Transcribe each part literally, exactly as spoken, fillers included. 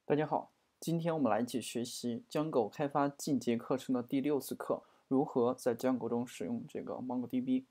大家好，今天我们来一起学习 Django 开发进阶课程的第六次课，如何在 Django 中使用这个 MongoDB。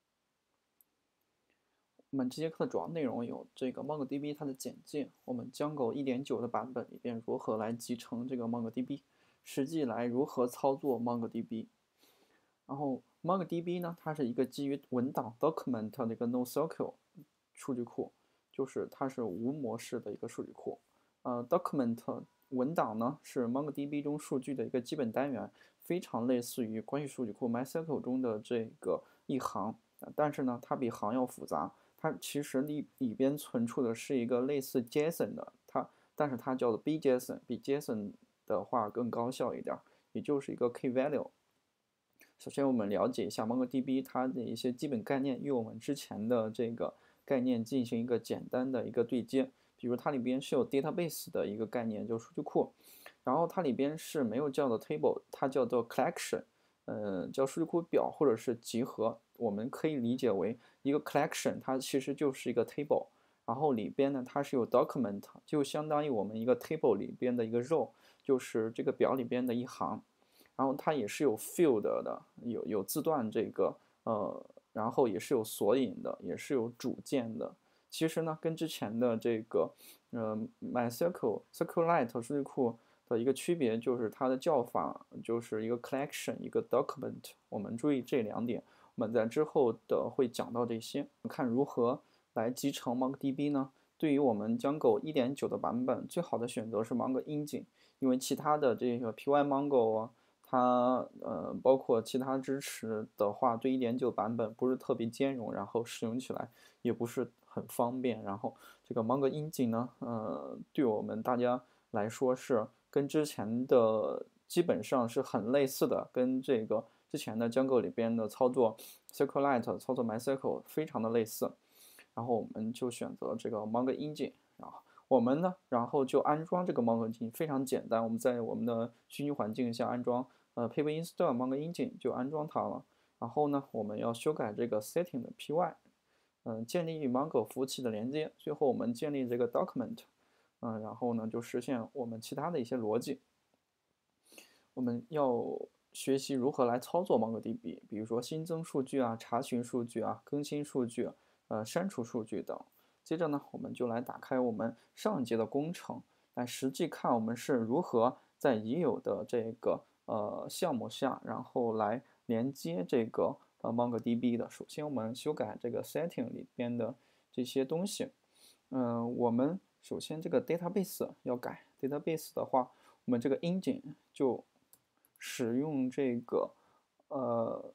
我们这节课的主要内容有这个 MongoDB 它的简介，我们 Django 一点九的版本里边如何来集成这个 MongoDB，实际来如何操作 MongoDB。然后 MongoDB 呢，它是一个基于文档 document 的一个 NoSQL 数据库，就是它是无模式的一个数据库。呃，document 文档呢是 MongoDB 中数据的一个基本单元，非常类似于关系数据库 MySQL 中的这个一行，但是呢，它比行要复杂。它其实里里边存储的是一个类似 JSON 的，它但是它叫做 B JSON，比 JSON 的话更高效一点，也就是一个 Key Value。首先，我们了解一下 MongoDB 它的一些基本概念，与我们之前的这个概念进行一个简单的一个对接。比如它里边是有 database 的一个概念，就是数据库，然后它里边是没有叫做 table， 它叫做 collection， 呃，叫数据库表或者是集合。我们可以理解为一个 collection， 它其实就是一个 table， 然后里边呢它是有 document， 就相当于我们一个 table 里边的一个 row， 就是这个表里边的一行。然后它也是有 field 的，有有字段这个呃，然后也是有索引的，也是有主件的。其实呢，跟之前的这个呃 MySQL SQLite 数据库的一个区别就是它的叫法就是一个 collection， 一个 document。我们注意这两点，我们在之后的会讲到这些。看如何来集成 MongoDB 呢？对于我们 Django 一点九的版本，最好的选择是 Mongo Engine，因为其他的这个 PyMongo 啊。它呃包括其他支持的话，对一点九版本不是特别兼容，然后使用起来也不是很方便。然后这个 Mongo Engine 呢，呃，对我们大家来说是跟之前的基本上是很类似的，跟这个之前的 Django 里边的操作 SQLite 操作 MySQL 非常的类似。然后我们就选择这个 Mongo Engine，然后我们呢，然后就安装这个 Mongo Engine，非常简单，我们在我们的虚拟环境下安装。呃 pip install Mongo Engine 就安装它了。然后呢，我们要修改这个 setting 的 py， 嗯、呃，建立与 Mongo 服务器的连接。最后我们建立这个 document， 嗯、呃，然后呢就实现我们其他的一些逻辑。我们要学习如何来操作 MongoDB，比如说新增数据啊、查询数据啊、更新数据、呃删除数据等。接着呢，我们就来打开我们上一节的工程，来实际看我们是如何在已有的这个呃项目下，然后来连接这个呃 MongoDB 的。首先，我们修改这个 setting 里边的这些东西。嗯、呃，我们首先这个 database 要改。database 的话，我们这个 engine 就使用这个呃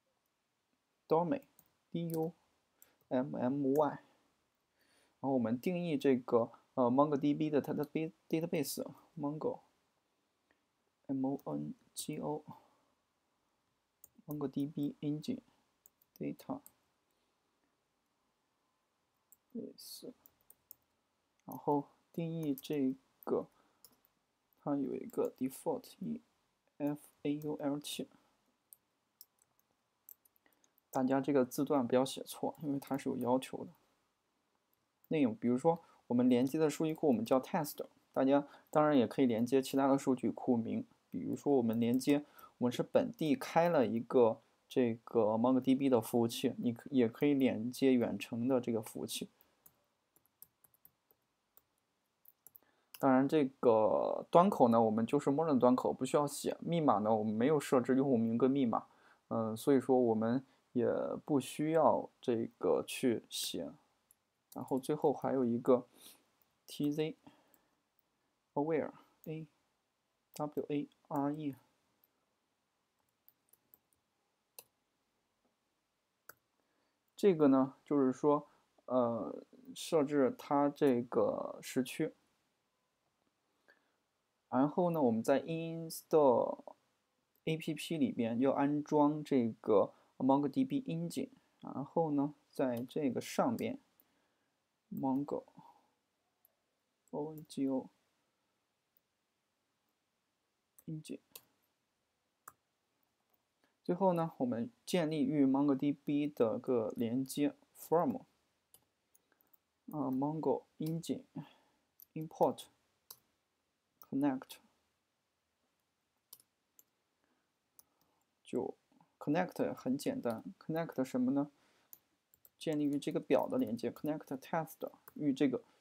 domain，d u m m y，然后我们定义这个呃 MongoDB 的它的 database mongo m o n g o MongoDB engine data base，然后定义这个它有一个 default e f a u l t， 大家这个字段不要写错，因为它是有要求的。内容，比如说我们连接的数据库我们叫 test， 大家当然也可以连接其他的数据库名，比如说我们连接我们是本地开了一个这个 MongoDB 的服务器，你也可以连接远程的这个服务器。当然，这个端口呢，我们就是默认端口，不需要写。密码呢，我们没有设置用户名跟密码，嗯，所以说我们也不需要这个去写。然后最后还有一个 tz aware a w a r e， 这个呢就是说，呃，设置它这个时区。然后呢，我们在 install app 里边要安装这个 MongoDB engine， 然后呢，在这个上边 mongo o n g o engine， 最后呢，我们建立与 MongoDB 的个连接 from 啊 mongo engine import connect 就 connect 很简单 ，connect 什么呢？建立与这个表的连接 ，connect test 与这个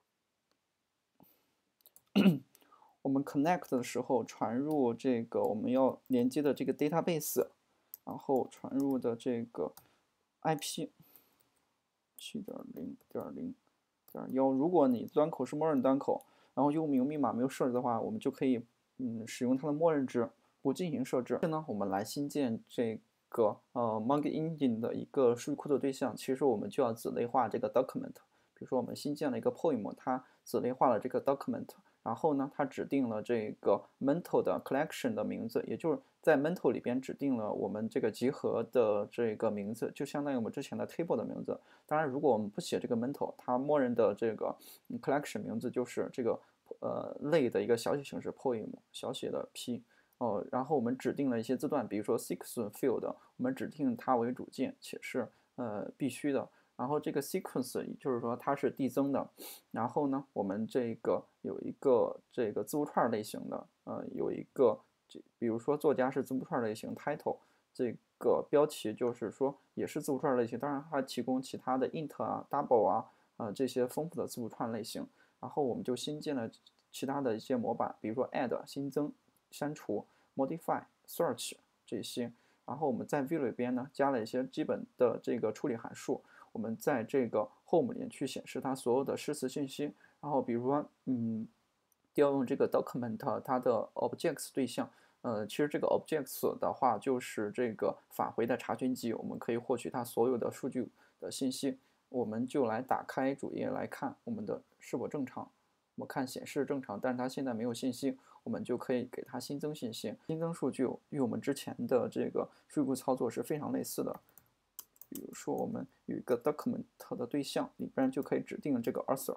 我们 connect 的时候传入这个我们要连接的这个 database， 然后传入的这个 I P 七点零点零点一。如果你端口是默认端口，然后用户密码没有设置的话，我们就可以嗯使用它的默认值，不进行设置。这呢，我们来新建这个呃 MongoEngine 的一个数据库的对象，其实我们就要子类化这个 document。比如说我们新建了一个 poem， 它子类化了这个 document， 然后呢，它指定了这个 mental 的 collection 的名字，也就是在 mental 里边指定了我们这个集合的这个名字，就相当于我们之前的 table 的名字。当然，如果我们不写这个 mental， 它默认的这个 collection 名字就是这个呃类的一个小写形式 poem 小写的 p。哦，然后我们指定了一些字段，比如说 sequence field， 我们指定它为主件，且是呃必须的。然后这个 sequence 就是说它是递增的。然后呢，我们这个有一个这个字符串类型的，呃，有一个这比如说作家是字符串类型 title， 这个标题就是说也是字符串类型，当然它提供其他的 int 啊、double 啊，呃这些丰富的字符串类型。然后我们就新建了其他的一些模板，比如说 add 新增。删除 modify search 这些，然后我们在 view 里边呢加了一些基本的这个处理函数，我们在这个 home 里去显示它所有的诗词信息，然后比如说嗯调用这个 document 它的 objects 对象，呃其实这个 objects 的话就是这个返回的查询集，我们可以获取它所有的数据的信息，我们就来打开主页来看我们的是否正常。我们看显示正常，但是它现在没有信息，我们就可以给它新增信息。新增数据与我们之前的这个数据库操作是非常类似的。比如说，我们有一个 document 的对象，里边就可以指定这个 author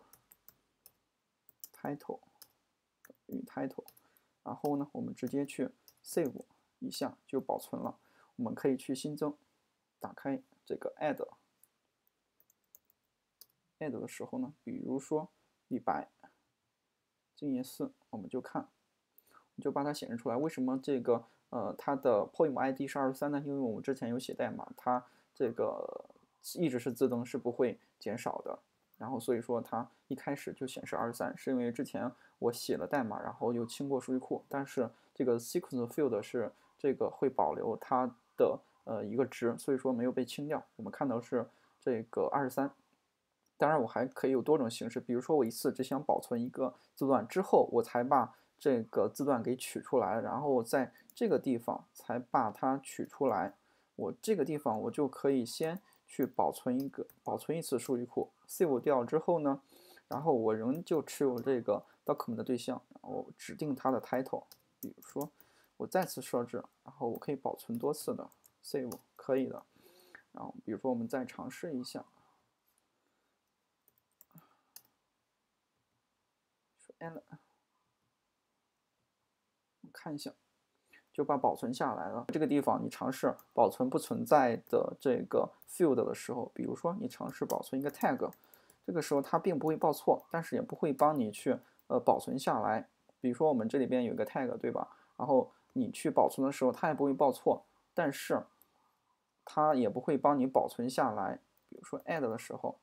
title 与 title， 然后呢，我们直接去 save 一下就保存了。我们可以去新增，打开这个 add add 的时候呢，比如说李白。静夜思，我们就看，我就把它显示出来。为什么这个呃它的 poem I D 是二十三呢？因为我们之前有写代码，它这个一直是自增，是不会减少的。然后所以说它一开始就显示二十三，是因为之前我写了代码，然后又清过数据库，但是这个 sequence field 是这个会保留它的呃一个值，所以说没有被清掉。我们看到是这个二十三。当然，我还可以有多种形式，比如说我一次只想保存一个字段，之后我才把这个字段给取出来，然后我在这个地方才把它取出来。我这个地方我就可以先去保存一个，保存一次数据库 ，save 掉之后呢，然后我仍旧持有这个 document 的对象，然后指定它的 title， 比如说我再次设置，然后我可以保存多次的 save 可以的。然后比如说我们再尝试一下。and 看一下，就把保存下来了。这个地方你尝试保存不存在的这个 field 的时候，比如说你尝试保存一个 tag， 这个时候它并不会报错，但是也不会帮你去呃保存下来。比如说我们这里边有一个 tag， 对吧？然后你去保存的时候，它也不会报错，但是它也不会帮你保存下来。比如说 add 的时候，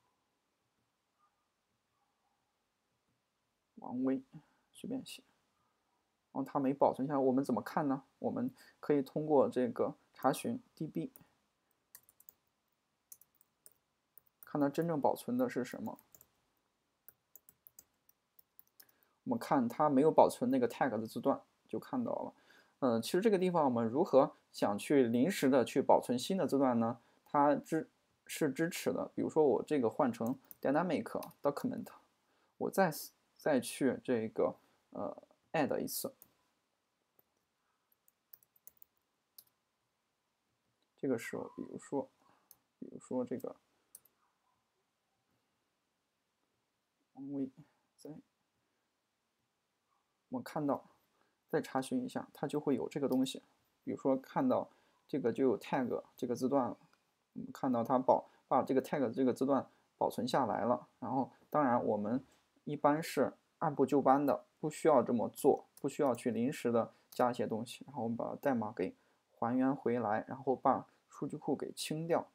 王威随便写。然后它没保存下来，我们怎么看呢？我们可以通过这个查询 D B， 看它真正保存的是什么。我们看它没有保存那个 tag 的字段，就看到了。嗯、呃，其实这个地方我们如何想去临时的去保存新的字段呢？它支是支持的。比如说我这个换成 dynamic document， 我再再去这个呃 add 一次。这个时候，比如说，比如说这个王威，在我看到，再查询一下，它就会有这个东西。比如说看到这个就有 tag 这个字段了，我们看到它保把这个 tag 这个字段保存下来了。然后，当然我们一般是按部就班的，不需要这么做，不需要去临时的加一些东西，然后我们把代码给还原回来，然后把数据库给清掉。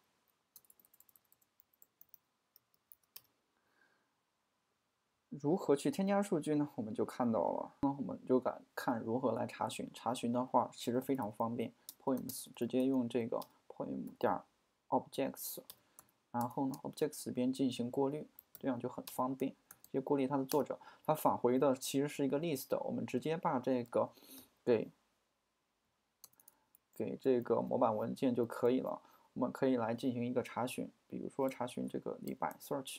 如何去添加数据呢？我们就看到了，那我们就敢看如何来查询。查询的话，其实非常方便 ，poems 直接用这个 poem 点 objects， 然后呢 objects 这边进行过滤，这样就很方便。直接过滤它的作者，它返回的其实是一个 list， 我们直接把这个给给这个模板文件就可以了。我们可以来进行一个查询，比如说查询这个李白 search。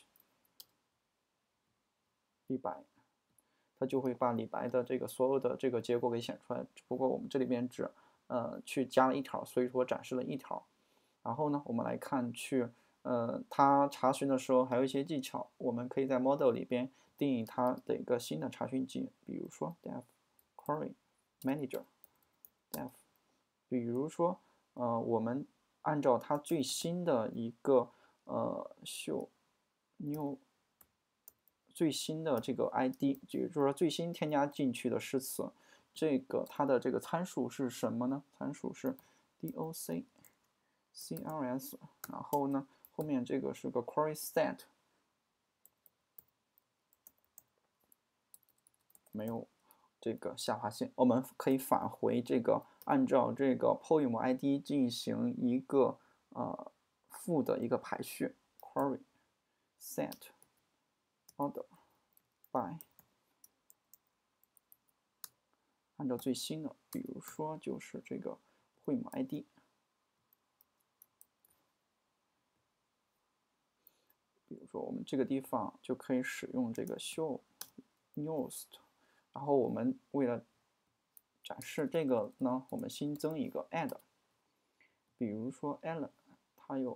李白，它就会把李白的这个所有的这个结果给显出来。只不过我们这里边只呃去加了一条，所以说展示了一条。然后呢，我们来看去呃它查询的时候还有一些技巧，我们可以在 model 里边定义它的一个新的查询集，比如说 def query manager def， 比如说呃我们按照它最新的一个呃 show new。最新的这个 I D， 也就是说最新添加进去的诗词，这个它的这个参数是什么呢？参数是 doc crs， 然后呢后面这个是个 query set， 没有这个下划线，我们可以返回这个按照这个 poem I D 进行一个呃负的一个排序 query set order by， 按照最新的，比如说就是这个 poem I D， 比如说我们这个地方就可以使用这个 show newest， 然后我们为了展示这个呢，我们新增一个 add， 比如说 Alan， 它有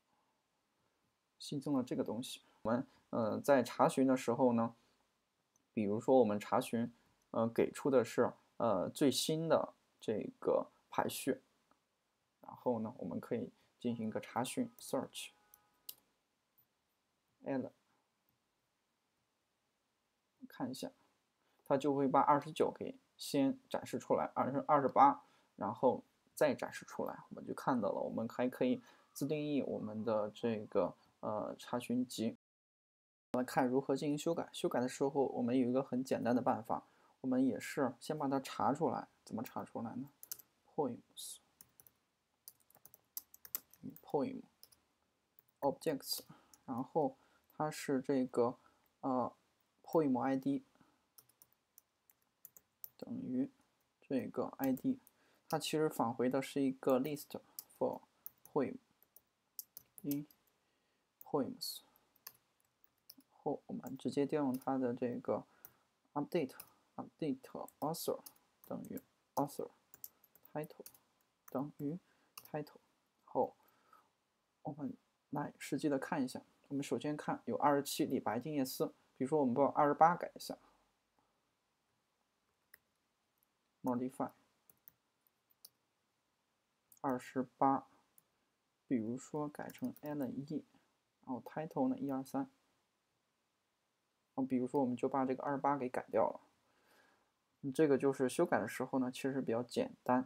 新增了这个东西。我们呃在查询的时候呢，比如说我们查询呃给出的是呃最新的这个排序，然后呢我们可以进行一个查询 search Alan， 看一下，它就会把二十九给先展示出来，二十二十八，然后再展示出来，我们就看到了。我们还可以自定义我们的这个呃查询集。来看如何进行修改。修改的时候，我们有一个很简单的办法，我们也是先把它查出来。怎么查出来呢 ？poems poem objects， 然后它是这个呃 poem I D 等于这个 I D， 它其实返回的是一个 list for poem in poems。后我们直接调用它的这个 update update author 等于 author title 等于 title。后我们来实际的看一下。我们首先看有二十七李白静夜思，比如说我们把二十八改一下 modify 二十八，比如说改成 Alan 一，然后 title 呢一二三。比如说我们就把这个二十八给改掉了。这个就是修改的时候呢，其实比较简单。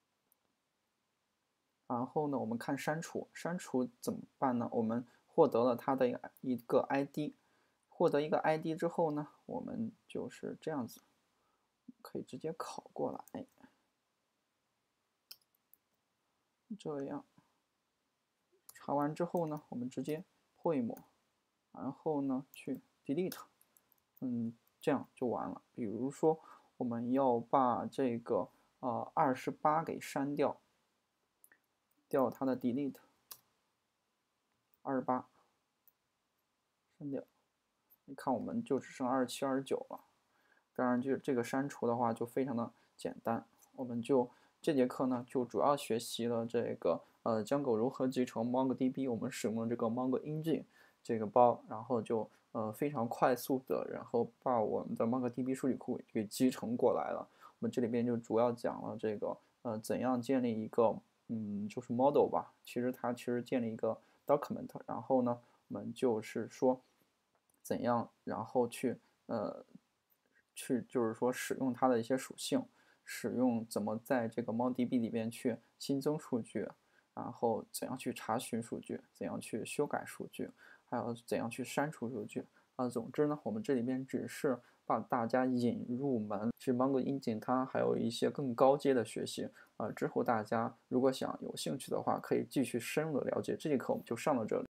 然后呢，我们看删除，删除怎么办呢？我们获得了它的一个 I D， 获得一个 I D 之后呢，我们就是这样子，可以直接拷过来，这样查完之后呢，我们直接 poem， 然后呢去 delete。嗯，这样就完了。比如说，我们要把这个呃二十八给删掉，调它的 delete 二十八，删掉。你看，我们就只剩二十七、二十九了。当然，就这个删除的话就非常的简单。我们就这节课呢，就主要学习了这个呃 Django 如何集成 MongoDB， 我们使用了这个 Mongo Engine 这个包，然后就呃非常快速的，然后把我们的 MongoDB 数据库给集成过来了。我们这里边就主要讲了这个呃怎样建立一个嗯就是 model 吧，其实它其实建立一个 document， 然后呢我们就是说怎样然后去呃去就是说使用它的一些属性，使用怎么在这个 MongoDB 里边去新增数据，然后怎样去查询数据，怎样去修改数据，还有怎样去删除数据。啊，总之呢，我们这里边只是把大家引入门，是 Mongo Engine 它还有一些更高阶的学习。啊，之后大家如果想有兴趣的话，可以继续深入的了解。这节课我们就上到这里。